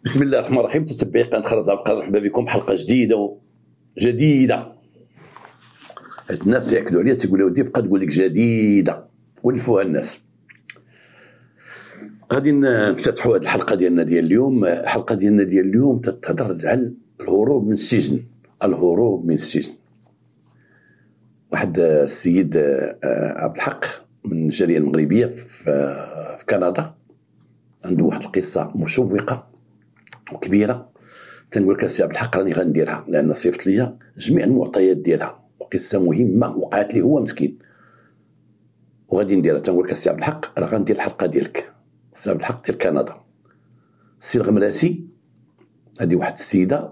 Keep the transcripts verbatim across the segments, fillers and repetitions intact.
بسم الله الرحمن الرحيم. تتبعي قناة خرز عبد القادر، مرحبا بكم حلقة جديدة جديدة. هاد الناس ياكدوا عليا تيقولوا ودي بقى تقول لك جديدة ولفوها الناس. غادي نفتتحوا هاد الحلقة ديالنا ديال اليوم. الحلقة ديالنا ديال اليوم تتهضر على الهروب من السجن. الهروب من السجن. واحد السيد عبد الحق من الجالية المغربية في كندا عنده واحد القصة مشوقة وكبيره. تنقول لك السي عبد الحق راني غنديرها لان صيفط ليا جميع المعطيات ديالها، قصه مهمه وقعت لي هو مسكين وغادي نديرها. تنقول لك السي عبد الحق راه غندير الحلقه ديالك. السي عبد الحق ديال كندا، السي الغمراسي، هذه واحد السيده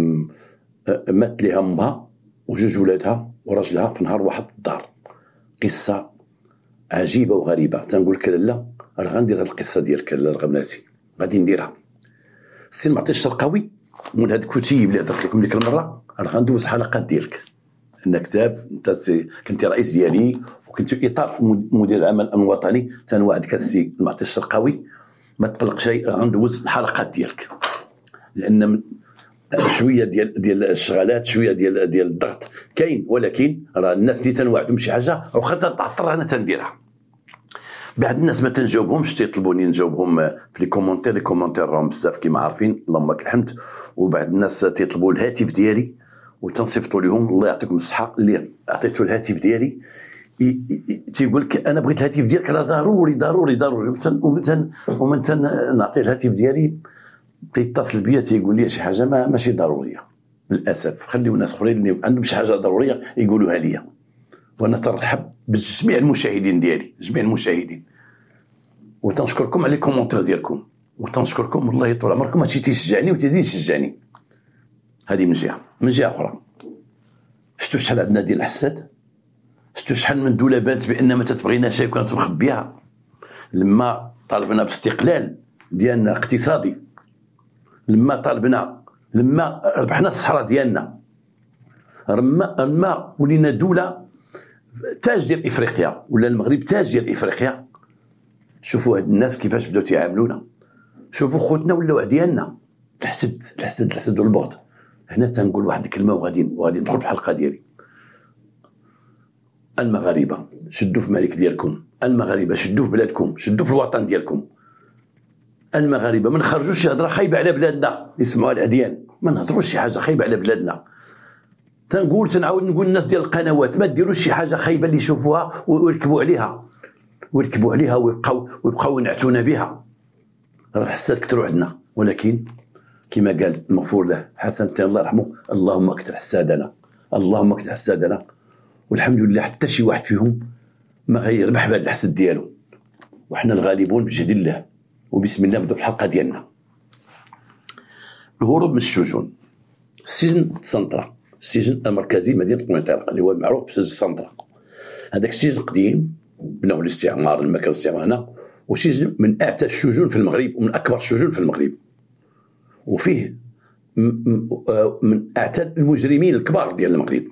مات ليها امها وجوج ولادها وراجلها في نهار واحد الدار. قصه عجيبه وغريبه. تنقول لك لا راه غندير هذه القصه ديالك الغمراسي، غادي نديرها. السي المعطي الشرقاوي من هاد الكتيب اللي هضرت لكم ديك المره راه غندوز حلقات ديالك. عندنا كتاب، انت كنتي رئيس ديالي وكنتي اطار في مدير العمل الامن الوطني. تنوعدك السي المعطي الشرقاوي ما تقلقش، غندوز الحلقات ديالك لان شويه ديال ديال الشغالات، شويه ديال ديال الضغط كاين، ولكن راه الناس اللي تنوعدهم شي حاجه واخا تنعطر انا تنديرها. بعض الناس ما تنجاوبهمش، تيطلبوني نجاوبهم في لي كومونتير. لي كومونتير راهم بزاف كيما عارفين، اللهم لك الحمد. وبعض الناس تيطلبوا الهاتف ديالي وتنصيفطوا لهم. الله يعطيكم الصحه اللي عطيتو الهاتف ديالي تيقول لك انا بغيت الهاتف ديالك راه ضروري ضروري ضروري. ومن ومن نعطيه الهاتف ديالي تيتصل بيا تيقول لي شي حاجه ما ماشي ضروريه. للاسف خليو ناس اخرين اللي عندهم شي حاجه ضروريه يقولوها لي، وانا ترحب بجميع المشاهدين ديالي، جميع المشاهدين. وتنشكركم على الكومونتير ديالكم، وتنشكركم والله يطول عمركم. هادشي تيشجعني وتزيد يشجعني. هذه من جهه. من جهه اخرى، شفتوا شحال عندنا ديال الحساد؟ شفتوا شحال من دوله بانت بان ما تتبغيناش وكانت مخبيها لما طالبنا باستقلال ديالنا الاقتصادي، لما طالبنا، لما ربحنا الصحراء ديالنا، لما لما ولينا دوله تاج ديال افريقيا، ولا المغرب تاج ديال افريقيا. شوفوا هاد الناس كيفاش بداو تيعاملونا. شوفوا خوتنا ولاو عديالنا. الحسد الحسد الحسد والبغض. هنا تنقول واحد الكلمه وغادي وغادي ندخل في الحلقه ديالي. المغاربه شدوا في مالك ديالكم، المغاربه شدوا في بلادكم، شدوا في الوطن ديالكم. المغاربه ما نخرجوش شي هضره خايبه على بلادنا يسمعوها العديان، ما نهضروش شي حاجه خايبه على بلادنا. تنقول تنعاود نقول للناس ديال القنوات ما ديروش شي حاجه خايبه اللي يشوفوها ويركبوا عليها ويركبوا عليها ويبقاو ويبقاو ينعتونا بها. راه الحساد كثروا عندنا، ولكن كما قال المغفور له حسن الله يرحمه، اللهم اكثر حسادنا، اللهم اكثر حسادنا. والحمد لله حتى شي واحد فيهم ما غيربح بهذا الحسد ديالو، وحنا الغالبون بجهد الله. وبسم الله نبداو في الحلقه ديالنا. الهروب من السجون. السجن سنطرة، السجن المركزي مدينه قنيطره اللي هو معروف بسجن سنطرة. هذاك السجن قديم بناو الاستعمار لما كان الاستعمار هنا، وسجن من اعتى السجون في المغرب ومن اكبر السجون في المغرب، وفيه من اعتى المجرمين الكبار ديال المغرب.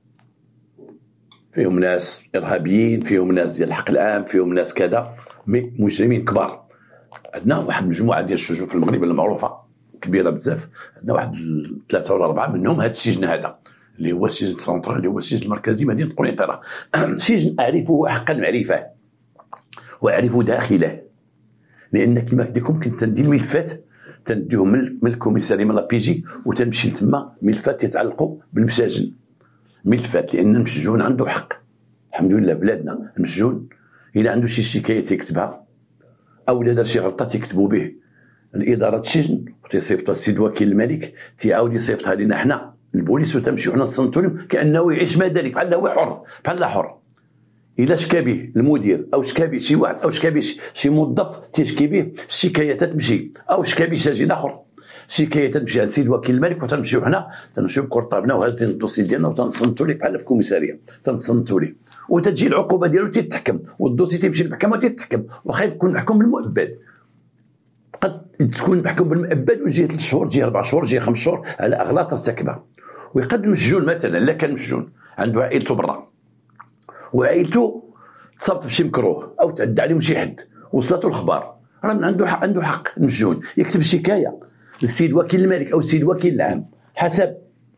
فيهم ناس ارهابيين، فيهم ناس ديال الحق العام، فيهم ناس كذا، مي مجرمين كبار. عندنا واحد المجموعه ديال السجون في المغرب المعروفه كبيره بزاف. عندنا واحد ثلاثه ولا اربعه منهم هذا السجن هذا اللي هو السجن سنترال، اللي هو السجن المركزي مدينه قنيطره. سجن اعرفه حقا معرفه واعرف داخله، لان كما قلت لكم كنت ندير ملفات تنديهم من الكوميساري من لابيجي وتنمشي لتما ملفات يتعلقوا بالمساجن. ملفات لان المسجون عنده حق. الحمد لله بلادنا المسجون الا عنده شي شكايه تكتبها او الا دار شي غلطه تيكتبوا به الاداره السجن وتيصيفطها السيد وكيل الملك، تيعاود يصيفطها لنا حنا البوليس وتمشيو حنا نصنتوا لهم كانه يعيش ما ذلك بحال هو حر، بحال حر. الا شكا به المدير او شكا به شي واحد او شكا به شي موظف تيشكي به، الشكايه تتمشي، او شكا به سجين اخر شكايه تمشي على السيد وكيل الملك وتنمشيو حنا تنمشيو بكرطابنا وهازين الدوسي ديالنا وتنصنتوا ليه بحال في الكوميساريه، تنصنتوا ليه وتجي العقوبه ديالو تيتحكم والدوسي تيمشي للمحكمه وتيتحكم. واخا يكون محكوم بالمؤبد، قد تكون محكوم بالمؤبد ويجي ثلاث شهور، تجي اربع شهور، تجي خمس شهور على اغلاط ارتكبها. ويقدم مسجون مثلا لا كان مسجون عنده عائلته برا وعائلته تصابت بشي مكروه او تعدى عليهم شي حد وصلته الخبار، راه عنده حق، عنده حق المسجون يكتب شكايه السيد وكيل الملك او السيد وكيل العام حسب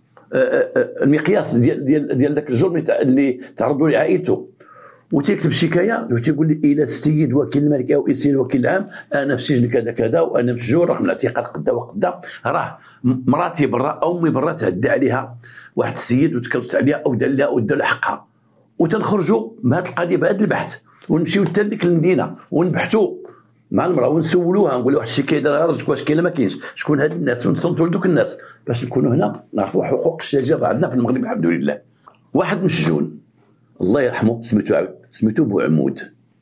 المقياس ديال ديال ديال ذاك الجرم اللي تعرضوا لعائلته، وتكتب شكايه وتيقول لي الى السيد وكيل الملك او السيد وكيل العام انا في السجن كذا كذا وانا مسجون رقم الاعتقال قدا وقدا، راه مراتي برا او امي برا تعدى عليها واحد السيد وتكلفت عليها او دار لها او دار لها حقها، وتنخرجوا بهذه القضيه بهذا البحث ونمشيو حتى لديك المدينه ونبحثوا مع المراه ونسولوها نقولوا واحد الشيء كاين رجلك واش كاين ما كاينش، شكون هاد الناس ونصنتوا لدوك الناس باش نكونوا هنا نعرفوا حقوق الشجره عندنا في المغرب الحمد لله. واحد مسجون الله يرحمه سميتو سميتو بوعمود،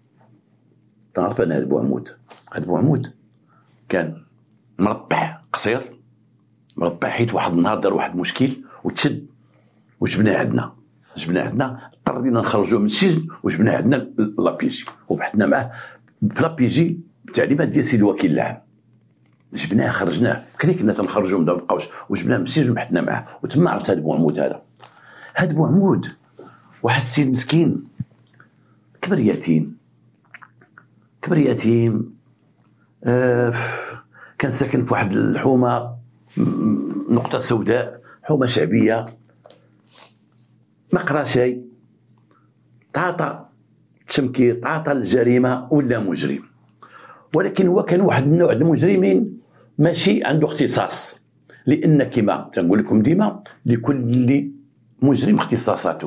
تعرف انا هذا بوعمود، هذا بوعمود كان مربع قصير مربع، حيت واحد النهار دار واحد المشكل وتشد وجبناه عندنا جبناه عندنا اضطرينا نخرجوه من السجن وجبناه عندنا لابيجي وبحثنا معاه في لابيجي بتعليمات ديال السيد الوكيل العام، جبناه خرجناه كري كنا تنخرجوه ما بقاوش وجبناه من السجن وبحثنا معاه وتما عرفت هذا بوعمود. هذا هذا بوعمود واحد السيد مسكين كبر يتيم كبر يتيم آه كان ساكن في واحد الحومه نقطه سوداء، حومه شعبيه، ما قرا شيء، تعاطى التمكير تعاطى الجريمه ولا مجرم، ولكن هو كان واحد النوع المجرمين ماشي عنده اختصاص، لان كما تنقول لكم ديما لكل مجرم اختصاصاته.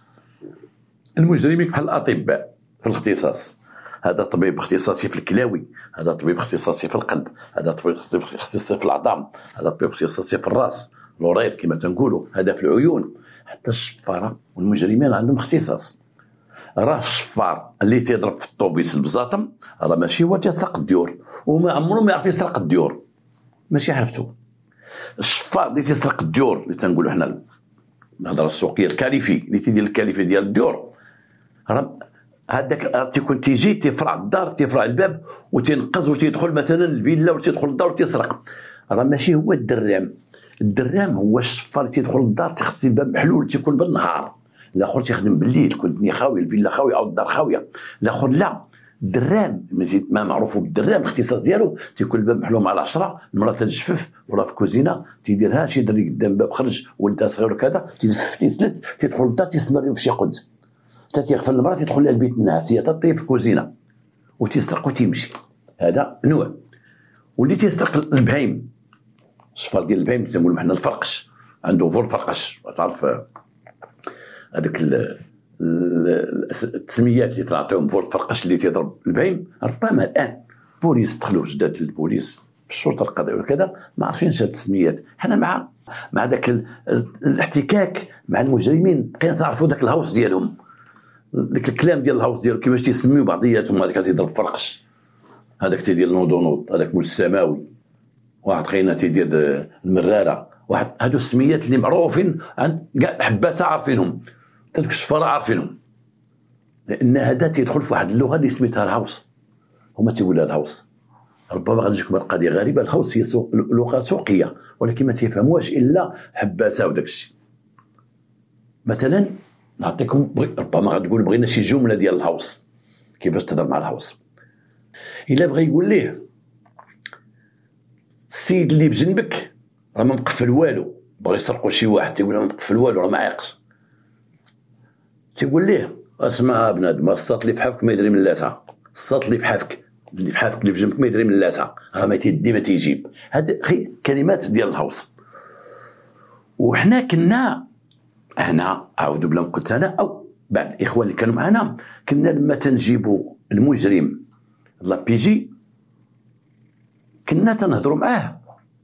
المجرمين بحال الاطباء في الاختصاص، هذا طبيب اختصاصي في الكلاوي، هذا طبيب اختصاصي في القلب، هذا طبيب اختصاصي في العظام، هذا طبيب اختصاصي في الراس لورير كما تنقولوا، هذا في العيون. حتى الشفاره والمجرمين عندهم اختصاص. راه الشفار اللي تيضرب في الطوبيس البزاطم راه ماشي هو تيسرق الديور، وما عمره ما يعرف يسرق الديور، ماشي عرفتو. الشفار اللي تيسرق الديور اللي تنقولوا حنا الهضره السوقيه الكاليفي اللي تيدير الكاليفي ديال الديور، راه هذاك تيكون تيجي تيفرع الدار تيفرع الباب وتينقز وتيدخل مثلا الفيلا وتيدخل الدار وتيسرق، راه ماشي هو الدرام. الدرام هو الشفار اللي تيدخل للدار تيخص الباب محلول تيكون بالنهار، الاخر تيخدم بالليل تكون الدنيا خاويه الفيلا خاويه او الدار خاويه، الاخر لا. الدرام ما معروف بالدرام الاختصاص ديالو تيكون الباب محلول على عشرة، المراه تنجفف ولا في كوزينه تيديرها شي دري قدام باب خرج ولدها صغير وكذا تيلف تيسلت تيدخل للدار تيسمر في شي قد حتى تيغفل المراه تيدخل لها البيت النعاس هي تطيب في الكوزينه وتيسرق وتيمشي. هذا نوع. واللي تيسرق البهايم، الصفار ديال البهايم تنقولوا حنا الفرقش، عنده فول فرقش، تعرف هذاك التسميات اللي تعطيهم فول فرقش اللي تيضرب البهايم، ربما الان بوليس دخلوا جداد البوليس في الشرطه القضائيه وكذا ما عارفينش هذه التسميات. حنا مع مع ذاك الاحتكاك مع المجرمين بقينا تعرفوا ذاك الهوس ديالهم، ذاك الكلام ديال الهوس ديالهم كيفاش تيسميو بعضياتهم. هذاك تيضرب فرقش، هذاك تيدير نوض ونوض، هذاك موج السماوي، واحد خينا تيدير المراره، واحد هادو السميات اللي معروفين عند كاع الحباسه عارفينهم، حتى دوك الشفاره عارفينهم، لان هذا تيدخل في واحد اللغه اللي سميتها الهوس، هما تيقولوا الهوس. ربما غتجيكم القضيه غريبه، الهوس هي سوق لغه سوقيه ولكن ما تيفهموهاش الا الحباسه وداك الشيء. مثلا نعطيكم ربما غتقول بغينا شي جمله ديال الهوس كيفاش تهضر مع الهوس. الا بغى يقول ليه السيد اللي بجنبك راه ما مقفل والو، بغى يسرقوا شي واحد تيقول ما مقفل والو راه ما عايقش، تيقول ليه اسمع بنادم الساط اللي في حافك ما يدري من اللاسه، الساط اللي في حافك اللي في حافك اللي بجنبك ما يدري من اللاسه، راه ما تيدي ما تيجيب. هاد كلمات ديال الهوس. وحنا كنا انا عاود بلا ما قلت انا او بعض الاخوان اللي كانوا معنا، كنا لما تنجيبوا المجرم لابيجي كنا تنهضروا معاه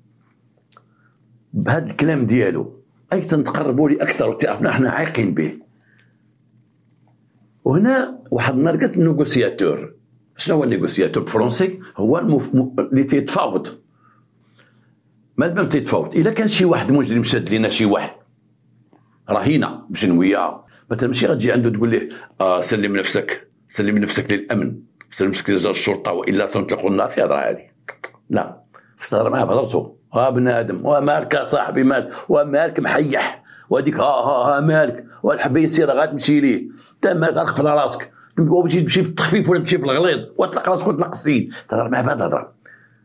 بهذا الكلام ديالو، اي تنتقربوا لي اكثر وتعرفنا حنا عايقين به. وهنا واحد النهار قالت النيغوسياتور. شنو هو النيغوسياتور بالفرنسي؟ هو المف... اللي تيتفاوض. مادام تيتفاوض، الا كان شي واحد مجرم شاد لينا شي واحد رهينه بجنويه مثلا، ماشي غتجي عنده تقول ليه آه سلم نفسك سلم نفسك للامن، سلم نفسك لرجال الشرطه والا سنطلقوا النار. في هضره هذه لا، تستهضر معاه بهضرته، ها بنادم ومالك يا صاحبي مالك ومالك محيح وهذيك ها ها ها مالك والحبه يسير غتمشي ليه انت مالك غتقفل على راسك وتمشي تمشي بالتخفيف ولا تمشي بالغليظ وتطلق راسك وتطلق السيد. تهضر معاه بهذه الهضره.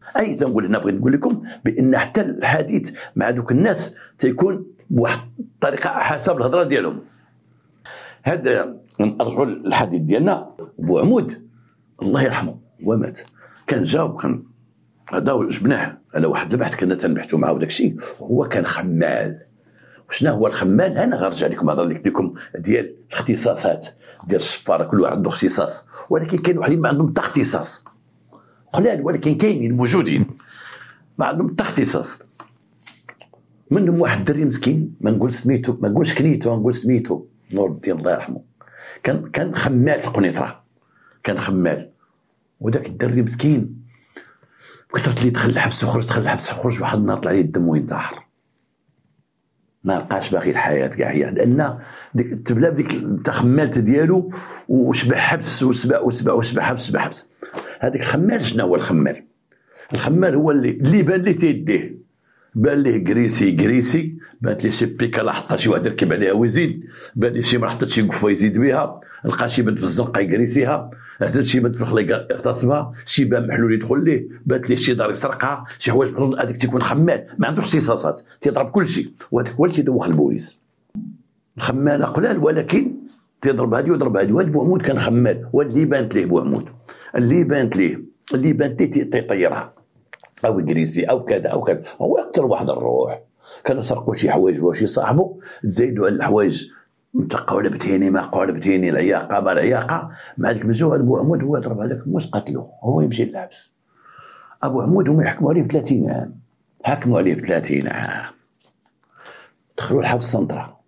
اي تنقول هنا بغيت نقول لكم بان حتى الحديث مع دوك الناس تيكون بواحد الطريقه حسب الهضره ديالهم. هذا نرجعوا للحديث ديالنا. بوعمود الله يرحمه هو مات، كان جا وكان هذا جبناه على واحد البحث كنا تنبحثوا معاه وداك الشيء، وهو كان خمال. وشنا هو الخمال؟ انا غنرجع لكم هضر لكم ديال الاختصاصات ديال الشفاره، كل واحد عنده اختصاص، ولكن كاين وحدين ما عندهم حتى اختصاص، قلال ولكن كاينين موجودين ما عندهم حتى اختصاص. منهم واحد الدري مسكين ما نقول سميتو، ما نقولش كنيتو، نقول سميتو نور الدين الله يرحمه، كان كان خمال في قنيطره، كان خمال. وداك الدري مسكين كثرت لي دخل الحبس وخرج، دخل الحبس وخرج، واحد النهار طلع ليه الدم وينتحر، ما لقاش باقي الحياه كاع هي، لان ديك تبلا بديك التخمالت ديالو وشبع حبس وسبع وسبع وسبع حبس وسبع حبس. هذاك الخمال شنو هو الخمال؟ الخمال هو اللي اللي بان ليه تيديه، بان ليه كريسي كريسي، بانت ليه شي بيكالا حطها شي واحد يركب عليها ويزيد، بان ليه شي مرة حطت شي قفه يزيد بها، لقى شي بنت في الزنقه يكريسيها، هزت شي بنت في الخلا يغتصبها، شي بان محلول يدخل ليه، بانت ليه شي دار يسرقها، شي حوايج بحال هذاك تيكون خمال ما عندوش اختصاصات، تيضرب كل شيء، وهذاك هو اللي تيدوخ البوليس. الخمال قلال ولكن تيضرب هذه ويضرب هذه. وهذا بوعمود كان خمال، واللي بانت ليه بوعمود، اللي بانت ليه اللي بانت ليه تيطيرها او كريسي او كذا او كذا، هو اكثر واحد الروح. كانوا سرقوا شي حوايج وشي صاحبه، تزايدوا على الحوايج متقوله بتهيني ما قوله بتهيني، العياقه ما العياقه، مع ذاك مزوج ابو عمود هو ضرب هذاك موس قتلو، هو يمشي للحبس. ابو عمود هما يحكموا عليه ب ثلاثين عام، حكموا عليه ب ثلاثين عام، دخلوا الحبس سنطره.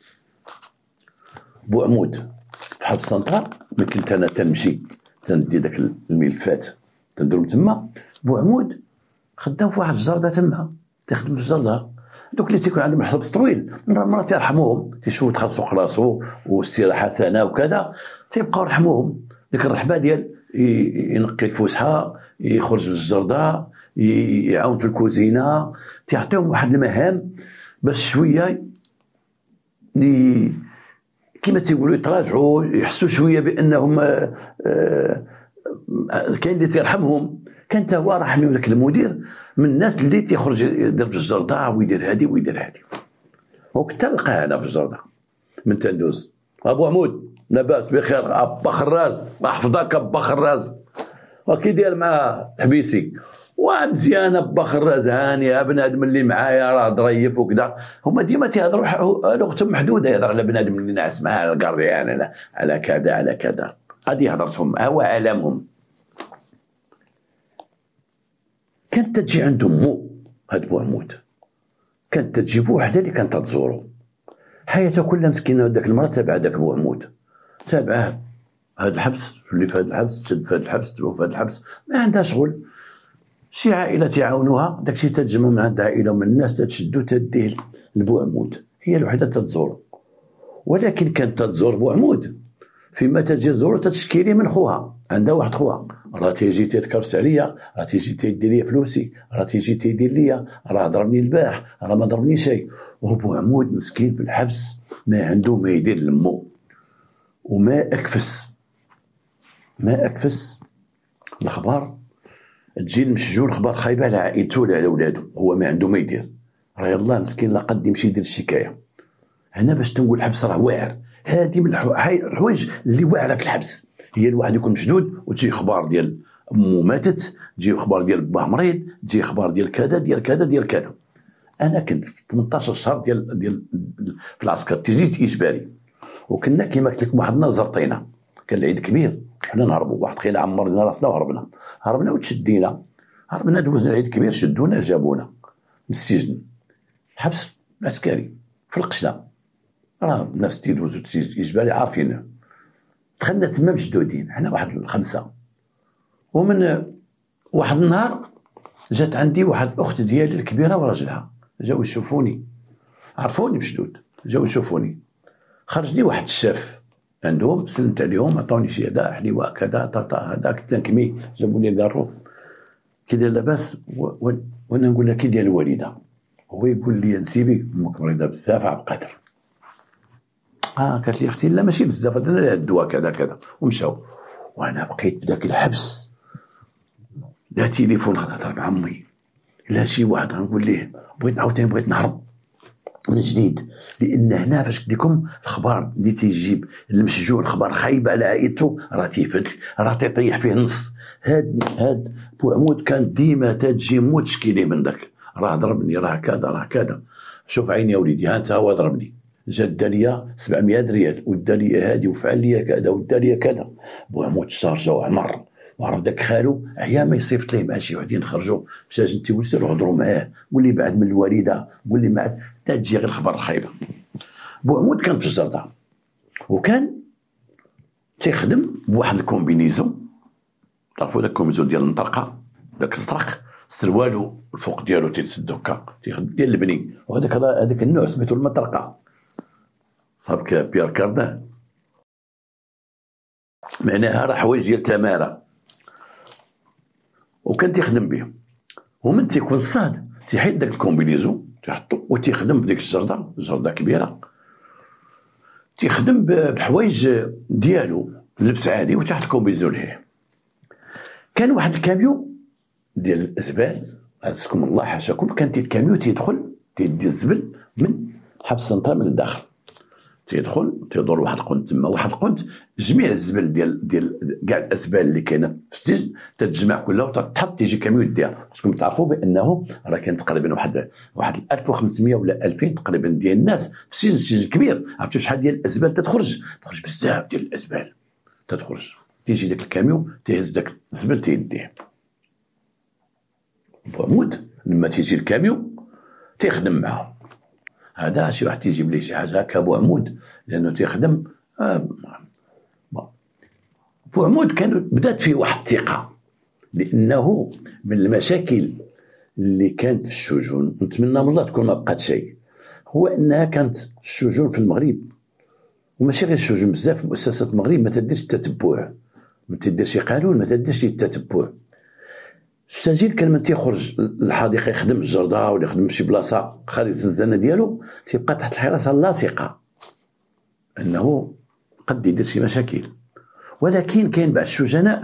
بو عمود في حبس سنطره، ملي كنت انا تنمشي تندي داك الملفات تندرهم تما، بو عمود خدام في واحد الجرده تما، تخدم في الجرده. دوك اللي تيكون عندهم الحبس طويل مرات تيرحموهم، تيشوفوا تخلصوا راسو والسيره حسنه وكذا، تيبقاو يرحموهم. ديك الرحبه ديال ينقي الفسحه، يخرج للجرده، يعاون في الكوزينه، تيعطيهم واحد المهام باش شويه لي كما تيقولوا يتراجعوا، يحسوا شويه بانهم آآ آآ كاين اللي تيرحمهم. كان حتى هو رحمي ذاك المدير من الناس اللي تيخرج يدير في الجرده ويدير هادي ويدير هادي. وكنت نلقاه انا في الجرده من تندوز. ابو عمود لاباس بخير؟ ابا خراز احفظك ابا خراز، وكي داير مع حبيسي؟ ومزيان ابا خراز، هاني بنادم اللي معايا راه ظريف وكذا. هما ديما تيهضروا لغتهم محدوده، يهضر على بنادم اللي ناعس معاه على الكارديان على على كذا على كذا، هذه هضرتهم، هو عالمهم. كانت تجي عند امو هاد بوعمود، كانت تجيب وحده اللي كانت تزورو حياته كلها مسكينه. داك المراه تابعه داك بوعمود، تابعه هاد الحبس اللي في هاد الحبس، تشد في هاد الحبس، تروح في هاد الحبس، ما عندها شغل. شي عائله تعاونوها، داكشي تتجمع من عند عائله ومن الناس تتشدو تديه لبوعمود، هي الوحيده تتزورو. ولكن كانت تتزور بوعمود فيما تجي تزورو تتشكي ليه من خوها، عندها واحد خوها راه تيجي تيتكرس عليا، راه تيجي تيدي لي فلوسي، راه تيجي تيدير ليا، راه ضربني البارح، راه ما ضربني شيء. وبو عمود مسكين في الحبس ما عنده ما يدير لمو، وما اكفس ما اكفس الخبار تجي المسجون خبار خايبه على عائلته ولا على ولادو، هو ما عنده ما يدير. راه يلاه مسكين لا قد يمشي يدير الشكايه هنا باش تنقول الحبس راه واعر. هذه من الحوايج اللي واعره في الحبس، هي الواحد يكون مشدود وتجي اخبار ديال امو ماتت، تجي اخبار ديال باه مريض، تجي اخبار ديال كذا ديال كذا ديال كذا. انا كنت في ثمنطاش شهر ديال ديال في العسكر تجيت اجباري، وكنا كما قلت لكم واحد النهار زرطينا، كان العيد كبير، حنا نهربوا واحد خينا عمرنا راسنا وهربنا، هربنا وتشدينا، هربنا دوزنا العيد كبير، شدونا جابونا من السجن، حبس عسكري في القشله، راه الناس تيدوزو اجباري عارفين. دخلنا تما مشدودين حنا واحد الخمسه. ومن واحد النهار جات عندي واحد الاخت ديالي الكبيره وراجلها، جاو يشوفوني، عرفوني مشدود، جاو يشوفوني. خرج لي واحد الشاف عندهم، سلمت عليهم، عطاوني شي هدا حليوه كذا طاطا هذاك التنكمي، جابوا لي كارو كي داير لاباس، وانا نقول لها كي داير الوالده، هو يقول لي نسيبي امك مريضه بزاف على القدر. اه قالت لي اختي لا ماشي بزاف، درنا لها الدواء كذا كذا ومشاو. وانا بقيت في ذاك الحبس لا تليفون غنهضر مع امي، لا شي واحد غنقول ليه بغيت عاوتاني بغيت نهرب من جديد. لان هنا فاش قلت لكم الاخبار اللي تيجيب المسجون اخبار خايبه على عائلته راه تيفلت، راه تيطيح فيه النص. هاد هاد بوعمود كان ديما تجي موت تشكي ليه من داك، راه ضربني، راه كذا راه كذا. شوف عيني يا وليدي، ها انت هو ضربني، جا دا ليا سبعمية ريال ودا ليا هادي وفعل ليا كذا ودا ليا كذا. بوعمود شارجا وعمر وعرف داك خالو عيا ما يصيفط ليه مع شي وحدين خرجوا مشى انت ولسيروا هضروا معاه، واللي بعد من الوالده واللي ما تجي غير الخبر الخايبه. بوعمود كان في الجردة وكان تيخدم بواحد الكومبينيزون، تعرفوا داك الكومبينيزون ديال المطرقه، داك الزرق سروالو الفوق ديالو تيتسد هكا تيخدم ديال البني، وهذاك هذاك النوع سميتو المطرقه، صابك بيير كاردان، معناها راه حوايج ديال تماره، وكان تيخدم بهم. ومن تيكون الصاد تيحيد داك الكومبينيزون تيحطو وتيخدم بديك الجردة، الجردة كبيرة، تيخدم بحوايج ديالو لبس عادي وتحت الكومبينيزون ليه. كان واحد الكاميو ديال الزبال عزكم الله حاشاكم، كان تي الكاميو تيدخل تيدي الزبل من حبس السنترال من الداخل، تيدخل تيدور واحد القنت تما، واحد القنت جميع الزبل ديال ديال كاع الاسبال اللي كاينه في السجن تتجمع كلها وتتحط، تيجي كاميو يديها. خصكم تعرفوا بانه راه كاين تقريبا واحد واحد ألف وخمسمية ولا ألفين تقريبا ديال الناس في السجن، السجن كبير. عرفتوا شحال ديال الازبال تتخرج؟ تخرج بزاف ديال الازبال تتخرج، تيجي داك الكاميو تيهز داك الزبل تيديه. بوعمود لما تيجي الكاميو تيخدم معاهم، هذا شي واحد تيجيب ليه شي حاجه هكا بوعمود لانه تيخدم. آه بوعمود كان بدات فيه واحد الثقه، لانه من المشاكل اللي كانت في السجون، نتمنى من الله تكون ما بقات شيء، هو انها كانت السجون في المغرب وماشي غير السجون، بزاف مؤسسات المغرب ما تديرش التتبع، ما تديرش قانون، ما تديرش التتبع. السجين كان من تيخرج للحديقه يخدم الجرده ولا يخدم شي بلاصه خارج الزنزانه ديالو تيبقى تحت الحراسه اللاصقه، انه قد يدير شي مشاكل. ولكن كاين بعض السجناء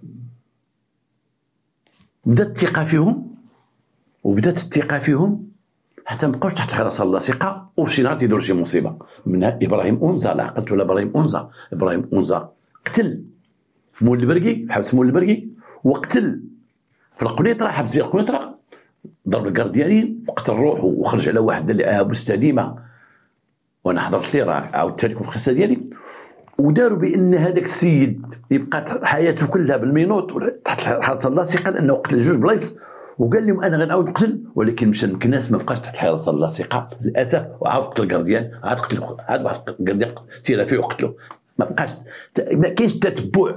بدات الثقه فيهم وبدات الثقه فيهم حتى مابقاوش تحت الحراسه اللاصقه، وفي شي نهار تيديروا شي مصيبه. منها ابراهيم اونزا، لا عقلت ولا ابراهيم اونزا، ابراهيم اونزا قتل في مول البرقي، حبس مول البرقي، وقتل في القنيطره، حبس ديال القنيطره، ضرب الكارديانين وقتل روحه وخرج على واحد اللي ابو استديمه، وانا حضرت ليه راه عاودت لكم في القصه ديالي. وداروا بان هذاك السيد يبقى حياته كلها بالمينوط تحت الحراسه اللاصقه لانه قتل جوج بلايص، وقال لهم انا غنعاود نقتل، ولكن مشى الناس ما بقاش تحت الحراسه اللاصقه للاسف، وعاود قتل الكارديان، عاد قتل عاد واحد الكارديان تيرا فيه وقتلو، ما بقاش ما كاينش تتبع.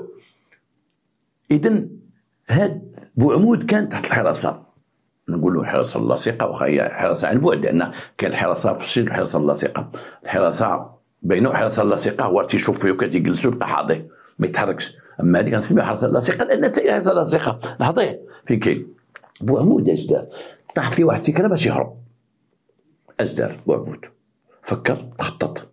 اذا هاد بوعمود كان تحت الحراسه، نقولوا الحراسه اللاصقه واخا هي حراسه عن بعد، لان كاين الحراسه في السجن والحراسه اللاصقه. الحراسه بينه الحراسه اللاصقه هو تيشوف فيه وكتجلسو يبقى حاضي ما يتحركش، اما هذه كنسميها الحراسه اللاصقه لان حتى هي حراسه لاصقه نحضيه فين كاين. بوعمود اش دار؟ طاحت لي واحد الفكره باش يهرب. اش دار بوعمود؟ فكر، تخطط،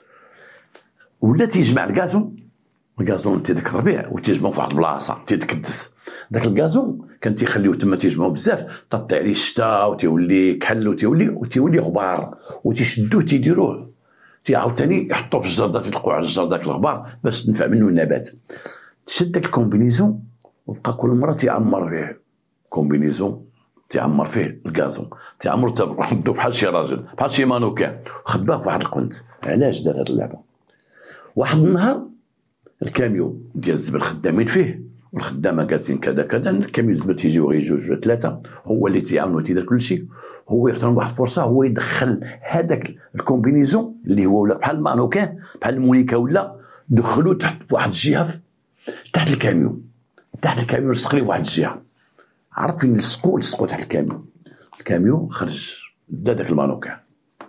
ولا تيجمع الكازون، الكازون تيديك الربيع وتيجمعو في واحد البلاصه تيتكدس، داك الكازون كان تيخليوه تما تيجمعو بزاف، تطيع عليه الشتاء وتيولي كحل وتيولي وتيولي غبار، وتيشدوه تيديروه تيعاوتاني يحطوه في الجردة، تيطلقوا على الجردة داك الغبار باش تنفع منه النبات. تشد داك الكومبينيزون وبقى كل مره تيعمر فيه كومبينيزون، تيعمر فيه الكازون، تيعمرو تردو بحال شي راجل بحال شي مانوكان، خباه في واحد القنت. علاش دار هاد اللعبه؟ واحد النهار الكاميو ديال الزبل خدامين فيه والخدامه جالسين كذا كذا، الكاميو الزبل تيجيو غير جوج ولا ثلاثه، هو اللي تيعاونو تيدير كلشي، هو يغتنم واحد الفرصه، هو يدخل هذاك الكومبينيزون اللي هو ولا بحال المانوكان بحال المونيكا، ولا دخلو تحت في واحد الجهه تحت الكاميو، تحت الكاميو لصق ليه واحد الجهه، عرف فين لصقو؟ لصقو تحت الكاميو. الكاميو خرج دا داك المانوكان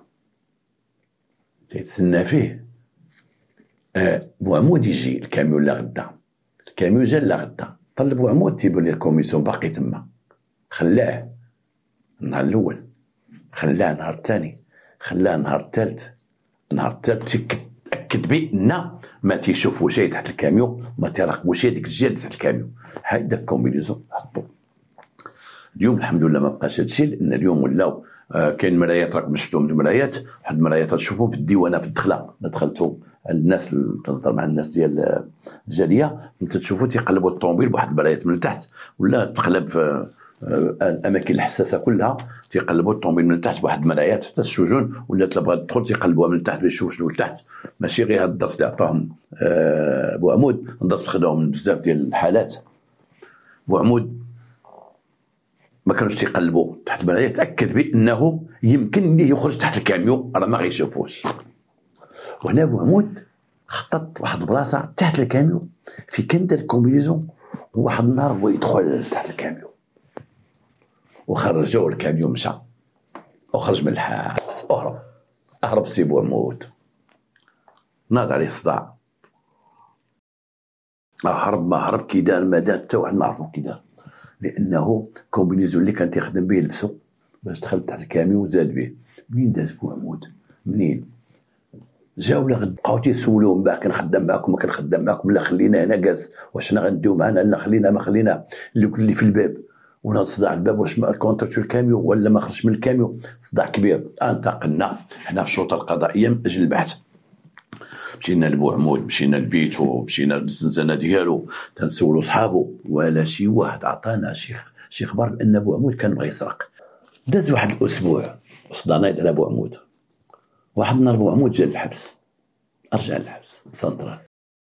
تيتسنى فيه. آه بوعمود يجي الكاميو لا غدا، الكاميو جا لا غدا، طلب بوعمود تيبان لي الكوميسيون باقي تما، خلاه النهار الاول، خلاه النهار الثاني، خلاه النهار الثالث، النهار الثالث تاكد بان ما تيشوفوا شيء تحت الكاميو، ما تيراقبوا شيء ديك الجهه تحت الكاميو. هاي داك الكومبينيزون حطو اليوم الحمد لله ما بقاش هادشي، لان اليوم ولاو آه كاين مرايات، راكم شفتوهم المرايات، واحد المرايات تشوفوا في الديوانه في الدخله، دخلتوا الناس تهضر مع الناس ديال الجاليه انت تشوفوا تيقلبوا الطوموبيل بواحد المرايات من التحت، ولا تقلب في الاماكن الحساسه كلها تيقلبوا الطوموبيل من التحت بواحد المرايات، حتى السجون ولا تبغى تدخل تيقلبوها من التحت باش تشوف شنو لتحت. ماشي غير هذا الدرس اللي عطاهم آه بوعمود، الدرس خداهم من بزاف ديال الحالات. بوعمود ما كانوش تيقلبوا تحت المرايات، تاكد بانه يمكن ليه يخرج تحت الكاميو راه ما غيشوفوش. وهنا بوعمود خطط واحد البلاصه تحت الكاميو في كان دار الكومبينيزون، وواحد النهار هو يدخل تحت الكاميو وخرجوا الكاميو مشى وخرج من الحبس وهرب. اهرب سي بوعمود، ناض عليه الصداع، هرب ما هرب كي دار ما دار حتى واحد ما عرفو كي دار، لانه كومبينيزون اللي كان تيخدم به لبسو باش دخل تحت الكاميو وزاد به. منين داز بوعمود؟ منين جاو ولا بقاو تيسولوه من بعد كنخدم معاكم ما كنخدم معاكم، لا خلينا هنا جالس واش انا غنديو معنا، لا خلينا ما خلينا، اللي في الباب ولا صداع الباب واش ما كونترتو الكاميو ولا ما خرجش من الكاميو، صداع كبير. انتقلنا حنا في الشرطه القضائيه من اجل البحث، مشينا لبوعمود، مشينا لبيتو، مشينا للزنزانه ديالو تنسولو صحابو، ولا شي واحد عطانا شي شي خبر بان بوعمود كان بغى يسرق. داز واحد الاسبوع صداعنا على بوعمود، واحد النهار بوعمود جا للحبس، رجع للحبس سنترال،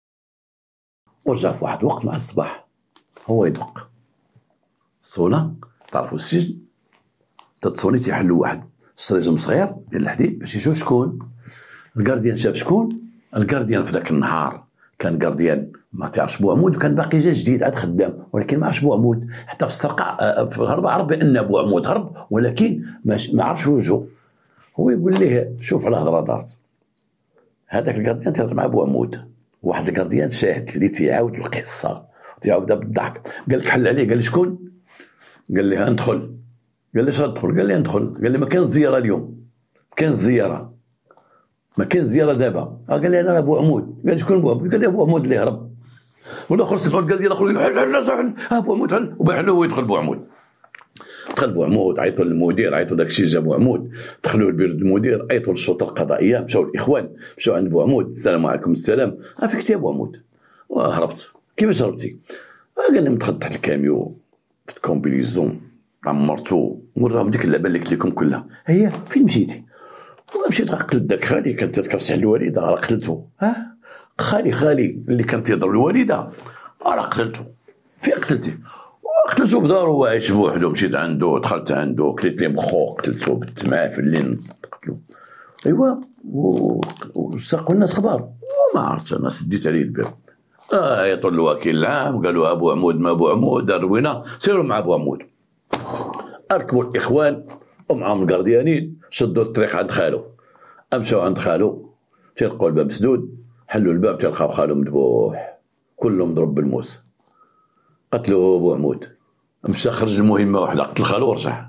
ورجع في واحد الوقت مع الصباح هو يدق الصونه. تعرفوا السجن تتصوني تيحلوا واحد السريجم صغير ديال الحديد باش يشوف شكون الكارديان. شاف شكون الكارديان في ذاك النهار؟ كان كارديان ما تعرفش بوعمود، وكان باقي جا جديد عاد خدام، ولكن ما عرفش بوعمود. حتى في السرقه في الهربه عرف بان بوعمود هرب، ولكن ما عرفش وجهه. هو يقول ليه شوف الهضره دارت، هذاك الكارديان تيهضر مع بوعمود، واحد الكارديان شاهد اللي تيعاود القصه تيعاودها بالضحك. قال لك حل عليه، قال لي شكون؟ قال لي ندخل. قال لي اش غندخل؟ قال لي ندخل. قال لي ما كان زياره اليوم، كان زياره ما كان زياره دابا. قال لي انا ابو عمود. قال شكون ابو عمود؟ قال لي ابو عمود اللي هرب. والاخر سمعوا قال لي الاخر حل حل ابو عمود حل، وبحلو هو يدخل ابو عمود. دخل بو عمود، عيطوا للمدير، عيطوا داك الشيء جا بو عمود، دخلوا لبيرو المدير، عيطوا للشرطه القضائيه، مشاو الاخوان مشاو عند بو عمود، السلام عليكم. السلام، ها فيك يا بو عمود؟ وهربت. كيفاش هربتي؟ قال لي دخلت تحت الكاميو كومبينيزون عمرتو وراهم ديك اللعبه اللي قلت لكم كلها. هي فين مشيتي؟ ومشيت قتلت داك خالي كان تتكرس على الوالده، راه قتلته. ها خالي خالي اللي كان تيضرب الوالده راه قتلته. فين قتلتي؟ قتلته في دارو، هو عايش بوحدو. مشيت عنده، دخلت عنده، كليت لي مخو، قتلته بالتمعه في الليل قتلو. ايوا وساقوا الناس خبار وما عرفت انا، سديت عليه الباب. اه عيطوا للوكيل العام، قالوا ابو عمود ما ابو عمود روينا، سيروا مع ابو عمود. اركبوا الاخوان ومعهم الكارديانين، شدوا الطريق عند خالو، امشوا عند خالو، تلقوا الباب مسدود، حلوا الباب تلقاو خالو مذبوح كله مضرب بالموس. قتلوا ابو عمود، مشى خرج المهمه وحده، قتل خالو ورجع.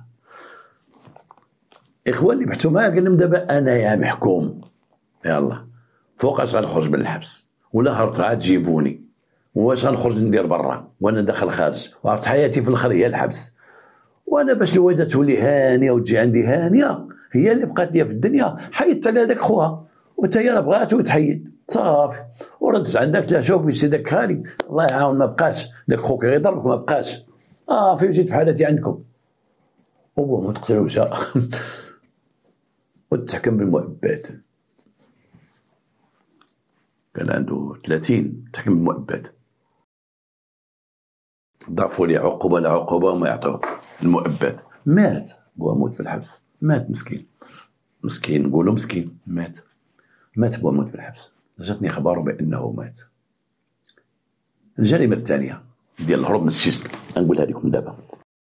اخوان اللي بحثوا معاه قال لهم دابا انا يا محكوم، يلا فوقاش غنخرج من الحبس ولا هربت عاد جيبوني، واش غنخرج ندير برا وانا داخل خارج، وعرفت حياتي في الاخر هي الحبس. وانا باش الوالده تولي هانيه وتجي عندي هانيه، هي اللي بقات لي في الدنيا، حيدت على هذاك خوها وتا هي بغات وتحيد صافي، وردت عندك لا شوفي سي داك خالي الله يعاون ما بقاش، داك خوك غيضربك ما بقاش، اه فين جيت في حالتي عندكم. وبو ما تقتلوش وتحكم بالمؤبد. كان عنده ثلاثين، تحكم بالمؤبد. ضافوا لي عقوبه لا عقوبه وما يعطوه المؤبد. مات بوعمود في الحبس، مات مسكين مسكين نقولوا مسكين، مات مات بوعمود في الحبس. جاتني خبر بانه مات. الجريمه الثانيه ديال الهروب من السجن نقولها لكم دابا.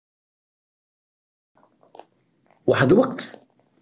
واحد الوقت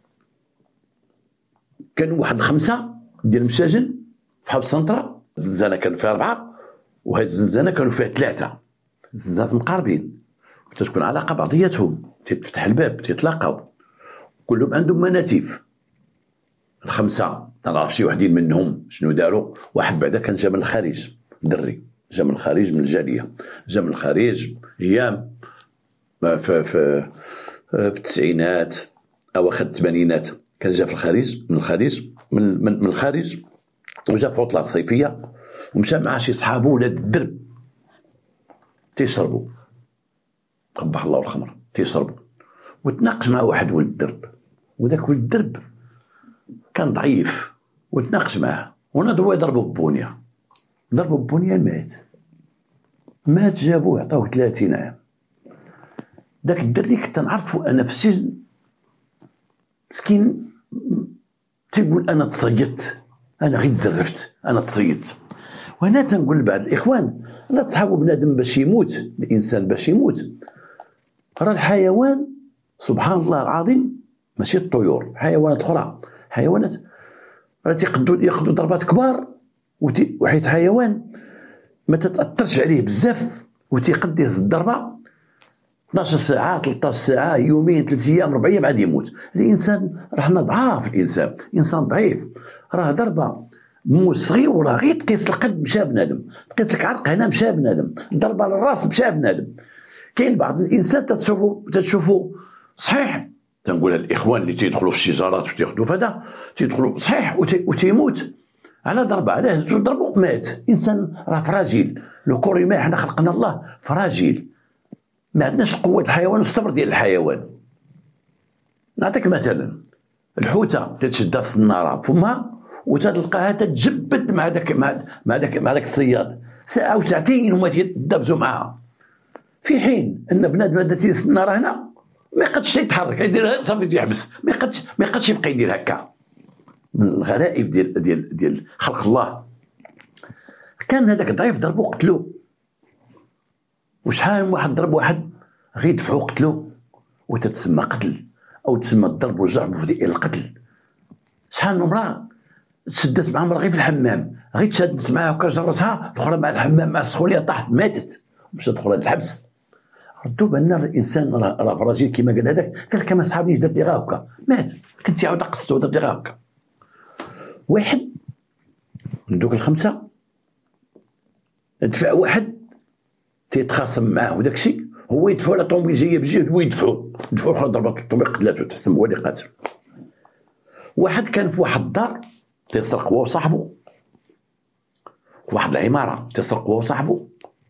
كانوا واحد خمسه ديال المساجن في حبس سنترا، الزنزانه كان فيها اربعه وهاد الزنزانه كانوا فيها ثلاثه، زنزانات مقاربين وتتكون علاقه بعضياتهم، تتفتح الباب تيتلاقاو، كلهم عندهم مناتيف. الخمسه ما نعرف شي وحدين منهم شنو داروا. واحد بعدا كان جا من الخارج، دري جا من الخارج من الجاليه، جا من الخارج ايام في في, في التسعينات اواخر الثمانينات كان جا في الخارج من الخارج من من, من الخارج وجا في عطله صيفيه ومشى مع شي صحابو ولاد الدرب تيشربوا قبح الله الخمر تيشربوا وتناقش مع واحد ولد الدرب وذاك ولد الدرب كان ضعيف وتناقش معاه ونضربوا يضربوا ببونيا ضربوا ببونيا مات مات جابوه عطاوه ثلاثين عام. داك الدري كنت نعرفو انا في السجن مسكين تيقول انا تصيدت انا غير تزرفت انا تصيدت. وهنا تنقول لبعض الاخوان لا تصحابوا بنادم باش يموت الانسان باش يموت راه الحيوان سبحان الله العظيم ماشي الطيور حيوانات اخرى حيوانات راه تيقدروا ياخذوا ضربات كبار وحيت حيوان ما تتاثرش عليه بزاف وتيقد يهز الضربه اثناش ساعه ثلاثطاش ساعه يومين ثلاث ايام ربع ايام عاد يموت. الانسان راه حنا ضعاف الانسان انسان ضعيف راه ضربه موس صغير وراه غير تقيس القلب مشى بنادم تقيس لك عرق هنا مشى بنادم ضربه للراس مشى بنادم. كاين بعض الانسان تتشوفوا تتشوفوا صحيح تنقولها الاخوان اللي تيدخلوا في الشجرات وتياخذوا فدا تيدخلوا صحيح وتيموت على ضربه على هزو ضربه مات. انسان راه فراجيل لو كوريما حنا خلقنا الله فراجيل ما عندناش قوه الحيوان والصبر ديال الحيوان. نعطيك مثلا الحوته تتشدها في الصناره فمها وتلقاها تتجبد مع داك مع داك مع داك الصياد ساعه وساعتين هما تيدابزوا معاها في حين ان بنادم داتي الصناره هنا ما يقدش يتحرك يدير صافي تيحبس ما يقدش ما يقدش يبقى يدير هكا. من الغرائب ديال ديال ديال خلق الله كان هذاك الضعيف ضربو قتلو وشحال من واحد ضرب واحد غير دفعو قتلو وتتسمى قتل او تسمى الضرب والجرح مفضي الى القتل. شحال من امراه تشدت مع امراه غير في الحمام غير تشدت معاها وكا جرتها الاخرى مع الحمام مع السخونيه طاحت ماتت مشات الاخرى للحبس. ردوا بان الانسان راه فراجيل كما قال هذاك قال لك ما صحابنيش درت لي غا هكا مات كنت عاود قصته درت لي غا هكا. واحد من دوك الخمسه دفع واحد تيتخاصم معاه وداك الشيء هو يدفعو على طوموبيل جايه بجهد هو يدفعو دفعو اخرى ضربات الطوموبيل قتلاتو تحسب هو اللي قاتل. واحد كان في واحد الدار تيسرق هو وصاحبو في واحد العماره تيسرق هو وصاحبو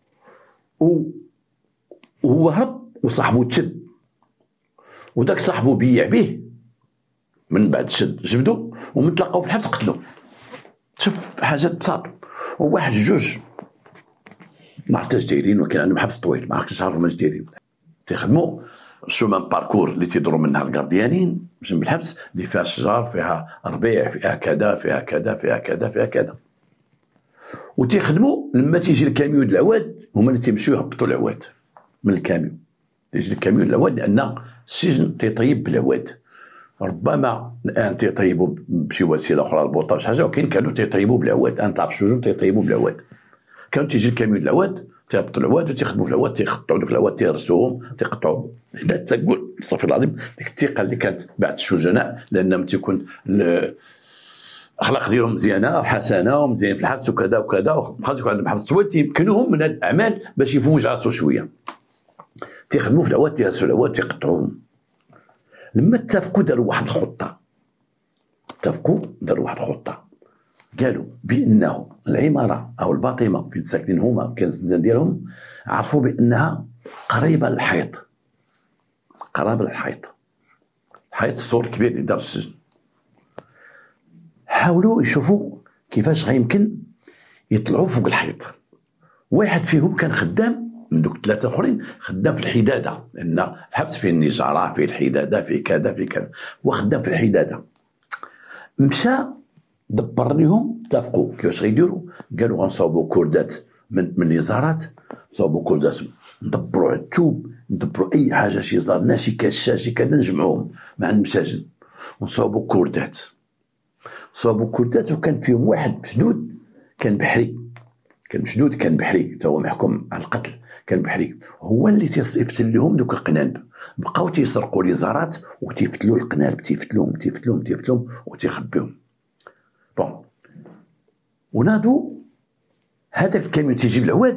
وهو هرب وصاحبو تشد وداك صاحبو بيع به من بعد شد جبدو ومن تلقاو في الحبس قتلو. شوف حاجات بساط وواحد جوج ما عرفتش دايرين وكان عندهم حبس طويل ما عرفتش عارفوا ماش دايرين تيخدموا شومان باركور اللي تيدوروا منها الكارديانين جنب الحبس اللي فيها الشجار فيها ربيع فيها كذا فيها كذا فيها كذا فيها كذا وتيخدموا لما تيجي الكاميون د العواد هما اللي تيمشيو يهبطوا العواد من الكاميون تيجي الكاميون د العواد لان السجن تيطيب بالعواد ربما الان تيطيبوا بشي وسيله اخرى البوطه شي حاجه ولكن كانوا تيطيبوا بالعواد الان تعرف السجون تيطيبوا بالعواد كانوا تيجي الكاميون د العواد تيهبطوا العواد وتيخدموا في العواد تيقطعوا دوك العواد تيرسوهم تيقطعوا لا تقول استغفر الله العظيم ديك الثقه اللي كانت بعد السجناء لانهم تيكون الاخلاق ديالهم مزيانه وحسنه ومزيان في الحبس وكذا وكذا وبقاو يكون عندهم حبس طويل تيمكنوهم من هذه الاعمال باش يفوج راسو شويه تيخدموا في العواد تيهرسوا العواد تيقطعوهم. لما اتفقوا داروا واحد الخطه اتفقوا داروا واحد الخطه قالوا بانه العماره او الباطمه فين ساكنين هما كان الزنزان ديالهم عرفوا بانها قريبه للحيط قرابه للحيط الحيط السور الكبير اللي دار السجن. حاولوا يشوفوا كيفاش غيمكن يطلعوا فوق الحيط. واحد فيهم كان خدام من دوك الثلاثه الاخرين خدام في الحداده لان الحبس فيه النجاره فيه الحداده فيه كذا فيه كذا وخدام في الحداده. مشى دبر لهم اتفقوا كيفاش غيديروا قالوا غنصاوبوا كردات من من الازارات صاوبوا كردات ندبروا على التوب ندبروا اي حاجه شي زار شي كاشه شي كذا نجمعوهم مع المساجن ونصاوبوا كردات صابوا كردات وكان فيهم واحد مشدود كان بحري كان مشدود كان بحري تا هو محكوم على القتل كان بحري هو اللي تيفتل لهم دوك القنانب بقاو تيسرقوا لي زارات وتيفتلوا القنانب تيفتلوهم تيفتلوهم تيفتلوهم وتيخبيهم. بون ونادوا هذا الكاميون تيجيب العواد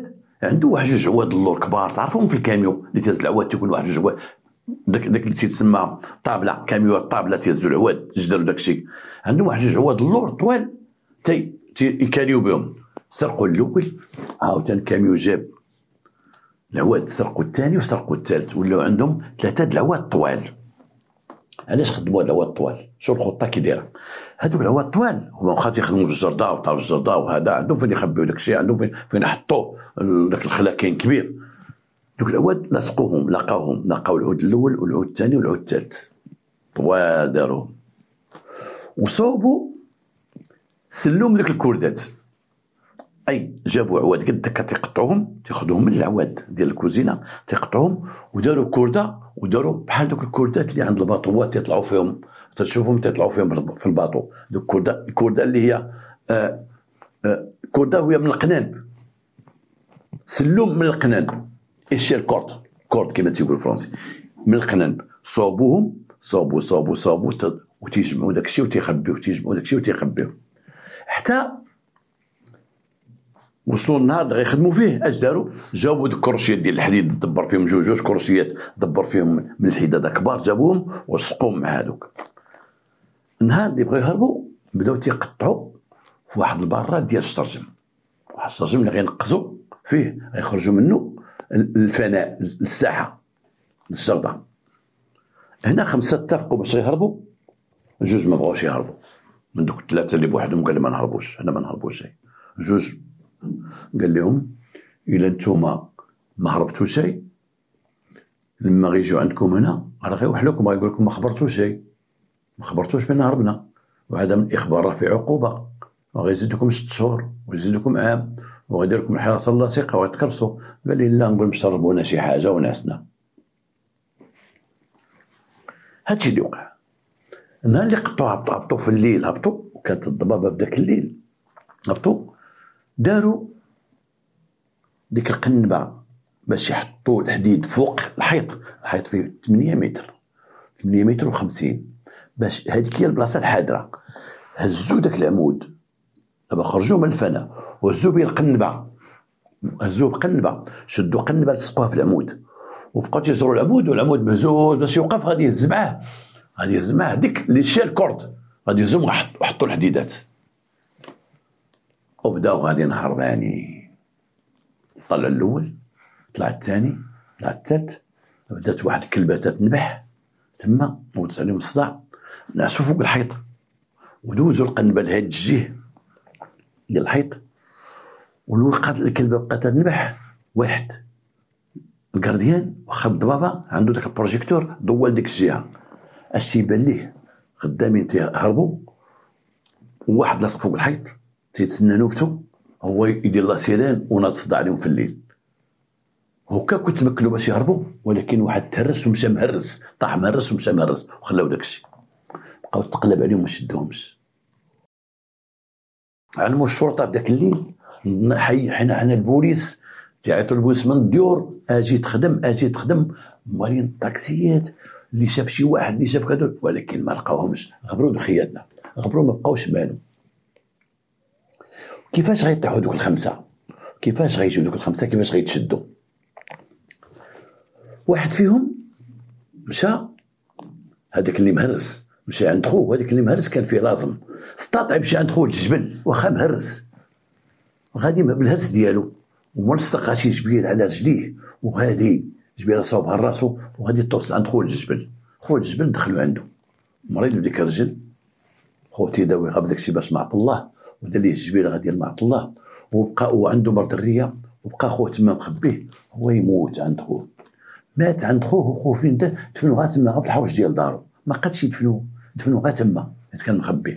عنده واحد جوج عواد اللور كبار تعرفهم في الكاميو اللي تهز العواد تيكون واحد جوج عواد، داك داك اللي تيتسمى طابله، كاميو الطابله تيهزوا العواد تجدروا داكشي. عندهم واحد جوج عواد اللور طوال تي يكاليو بهم. سرقوا الاول عاوتاني الكاميو جاب العواد، سرقوا الثاني وسرقوا الثالث، ولاو عندهم ثلاثه د العواد طوال. علاش خدموا هاد العواد طوال؟ شو الخطه كي دايره؟ هادوك العواد طوال هما واخا تيخدموا في الجرده وطاو في الجرده وهذا عندهم فين يخبيو داكشي، عندهم فين فين يحطوه، داك الخلا كاين كبير. دوك العواد لصقوهم، لقاوهم، لقاو العود الاول والعود الثاني والعود الثالث طوال داروهم وصوبوا سلوم لك الكردات. اي جابوا عواد قد دكا تيقطعوهم، تياخذوهم من العواد ديال الكوزينه تيقطعوهم وداروا كرده، وداروا بحال دوك الكردات اللي عند الباطوات تيطلعوا فيهم، تشوفهم تيطلعوا فيهم في الباطو. دوك الكرده، الكرده اللي هي آه آه كرده وهي من القنان، سلوم من القنان، اشيال كورد كورد كما تيقول الفرنسي، من القنان. صوبوهم، صوبوا صوبوا صوبوا وتيجمعوا داكشي وتيخبيوه، تيجمعوا داكشي وتيخبيوه حتى وصلوا النهار اللي غيخدموا فيه. اش داروا؟ جابوا دوك الكروشيات ديال الحديد، دبر فيهم جوج جوج كروشيات، دبر فيهم من الحديد هذا كبار، جابوهم ولصقوهم مع هذوك. النهار اللي بغاو يهربوا بداو تيقطعوا في واحد البراد ديال الشرجم، واحد الشرجم اللي غينقزوا فيه، غيخرجوا منه الفناء للساحه للجرده. هنا خمسه اتفقوا باش يهربوا، جوج ما بغاوش يهربوا من دوك الثلاثه اللي بوحدهم، قال ما نهربوش، انا ما نهربوش. جوج قال لهم الا نتوما ما هربتوا شيء، لما غيجوا عندكم هنا راه غيوحلوكم، غيقول لكم ما خبرتوش شيء، ما خبرتوش بان هربنا، وهذا من الاخبار راه في عقوبه، وغيزيدكم ست شهور ويزيدكم عام وغيدير لكم الحراسه اللاصقه وغتكرسوا. قال لي لا، نقول نشربوا لنا شي حاجه ونعسنا. هادشي اللي وقع. النهار اللي قطعوا هبطوا في الليل، هبطوا وكانت الضبابه في ذاك الليل، هبطوا داروا ديك القنبه باش يحطوا الحديد فوق الحيط، الحيط فيه ثمانية متر، ثمانية متر وخمسين، باش هذيك هي البلاصه الحاضره. هزوا داك العمود، دابا خرجوا من الفناء وهزوا به القنبه، هزوه بقنبه، شدوا قنبه لصقوها في العمود وبقاو تيجروا العمود، والعمود مهزوز باش يوقف، غادي يهز معاه، غادي يهز معاه ديك اللي شال كورد، غادي يهزهم ويحطوا الحديدات وبداو غادي هربانين. طلع الاول، طلع الثاني، طلع الثالث، بدات واحد الكلبه تتنبح تما، موتت عليهم الصداع، نعسوا فوق الحيط ودوزوا القنبه لهاد الجهه ديال الحيط، ولقات الكلبه بقات تنبح. واحد الكارديان واخا الضبابه عنده داك البروجيكتور ضوال ديك الجهه، اش تيبان ليه؟ خدامين تيهربوا، وواحد لاصق فوق الحيط تيتسنى نوبته، هو يدير لا سيرين وناض صدع عليهم في الليل. هكا كنت تمكنوا باش يهربوا، ولكن واحد تهرس ومشى مهرس، طاح مهرس ومشى مهرس وخلاو داكشي، بقاو تقلب عليهم ما شدوهمش. علموا الشرطه بداك الليل، حي حنا حنا البوليس تيعيطوا البوليس من الديور، اجي تخدم اجي تخدم، موالين الطاكسيات اللي شاف شي واحد اللي شاف كذا، ولكن ما لقاوهمش، غبروا دخياتنا، غبروا ما بقاوش بانوا. كيفاش غيطيحوا دوك الخمسه؟ كيفاش غيجيو دوك الخمسه؟ كيفاش غيتشدوا؟ واحد فيهم مشى، هذاك اللي مهرس مشى عند خوه، هذاك اللي مهرس كان فيه لازم، استطاع يمشي عند خوه الجبل واخا مهرس، غادي بالهرس ديالو وملصق شي جبير على رجليه، وغادي جبيره صوبها لراسو وغادي توصل عند خوه الجبل. خوه الجبل دخلوا عنده مريض بديك الرجل، خوه تيداوي غاب داكشي باش معط الله، ودار ليه الجبيره غادي معط الله، وبقى وعنده مرض الريه، وبقى خوه تما مخبيه، هو يموت عند خوه. مات عند خوه، وخوه فين دفنوه غا تما غا في الحوش ديال دارو، ما بقاتش يدفنوه، دفنوه غا تما حيت كان مخبيه.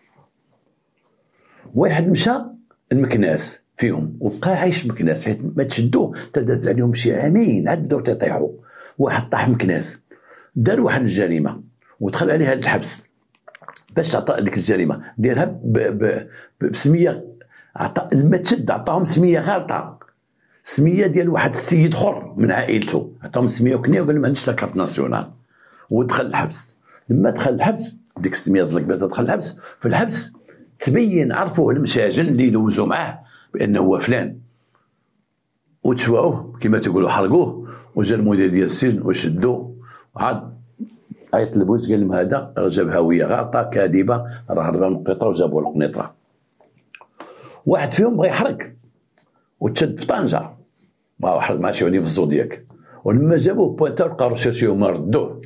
واحد مشى المكناس فيهم وبقى عايش مكناس، حيت ما تشدوه تداز عليهم شي عامين عاد بداو تيطيحوا. واحد طاح مكناس، دار واحد الجريمه ودخل عليها الحبس باش عطى ديك الجريمه ديرها بسميه، عطى لما تشد عطاهم سميه غلطه، سميه ديال واحد السيد حر من عائلته، عطاهم سميه وكنيه وقال ما عنديش لا كارت ناسيونال، ودخل الحبس. لما دخل الحبس ديك السميه زلق بها دخل الحبس، في الحبس تبين عرفوه المساجن اللي دوزوا معاه بانه هو فلان، وتشواوه كما تقولوا حرقوه، وجا المدير ديال السجن وشدوه عاد عيط للبوليس قال لهم هذا راه جاب هويه غلطه كاذبه، راه هرب من القنيطره وجابوا القنيطره. واحد فيهم بغى يحرق وتشد في طنجه، ما حرق مع شي واحد في الزودياك، ولما جابوه بوانتا لقاو رشاشيو ما ردوه.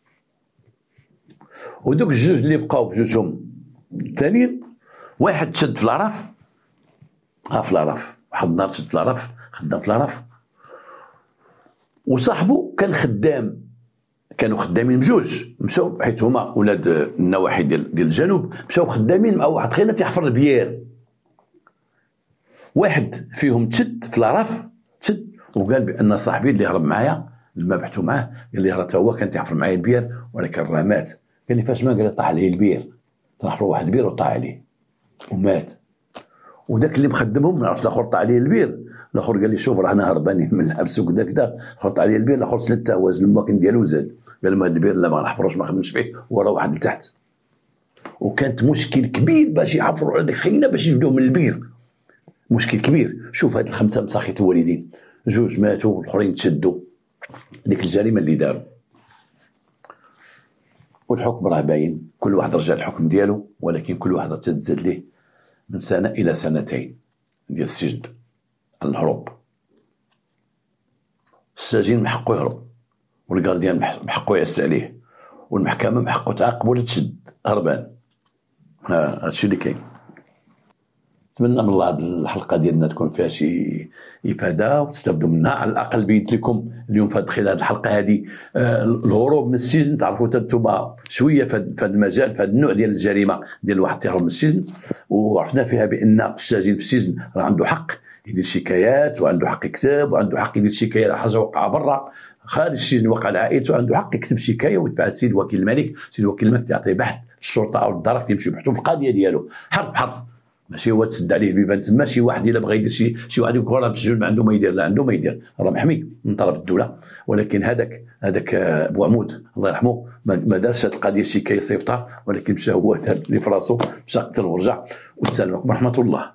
ودوك الجوج اللي بقاو بجوجهم الثانيين، واحد تشد في العرف، ها في العرف واحد النهار تشد في العرف، خدام في العرف، وصاحبو كان خدام، كانوا خدامين بجوج، مشاو حيت هما ولاد النواحي ديال ديال الجنوب، مشاو خدامين مع واحد خينا تيحفر البيار. واحد فيهم تشد في العرف، تشد وقال بان صاحبي اللي هرب معايا لما بحثوا معاه قال لي راه تا هو كان تيحفر معايا البيار ولكن راه مات. قال لي فاش ما؟ قال لي طاح عليه البير، تنحفروا واحد البير وطاح عليه ومات. وداك اللي مخدمهم ما عرفش الاخر طاح عليه البير، الاخر قال لي شوف رانا هربانين من الحبس وكذا كذا، خرط عليه البير، الاخر سلت هو زل الماكن ديالو زاد، قال ما هذا البير لا ما نحفروش ما خدمش فيه وراه واحد لتحت. وكانت مشكل كبير باش يحفروا على ديك الخينا باش يجبدوه من البير، مشكل كبير. شوف هاد الخمسه مساخيط الوالدين، جوج ماتوا والاخرين تشدوا، ديك الجريمه اللي داروا. والحكم راه باين، كل واحد رجع الحكم ديالو، ولكن كل واحد تتزاد ليه من سنه الى سنتين ديال السجن على الهروب. السجين من حقه يهرب، والكارديان من حقه يعس عليه، والمحكمه من حقه تعاقب ولا تشد هربان. ها هادشي اللي كاين. نتمنى من الله هذه الحلقه ديالنا تكون فيها شي افاده وتستافدوا منها. على الاقل بينت لكم اليوم في خلال هذه الحلقه هذه آه الهروب من السجن، تعرفوا انتم شويه في هذا المجال، في هذا النوع ديال الجريمه ديال الواحد تيهرب من السجن، وعرفنا فيها بان السجين في السجن راه عنده حق يدير شكايات، وعنده حق يكتب، وعنده حق يدير شكايه على حاجه وقع برا خارج السجن وقع لعائلته، عنده حق يكتب شكايه ويدفع السيد وكيل الملك. السيد وكيل الملك يعطي بحث الشرطه او الدرك يمشيو يبحثوا في القضيه ديالو حرف بحرف، ماشي هو تسد عليه البيبان تما. شي واحد الا بغى يدير شي شي واحد يقول راه مسجون ما عنده ما يدير، لا عنده ما يدير، راه محمي من طرف الدوله. ولكن هذاك هذاك بوعمود الله يرحمه ما دارش هذه القضيه شي كي صيفطها، ولكن مشى هو دار اللي في راسو، مشى قتل ورجع. والسلام عليكم ورحمه الله.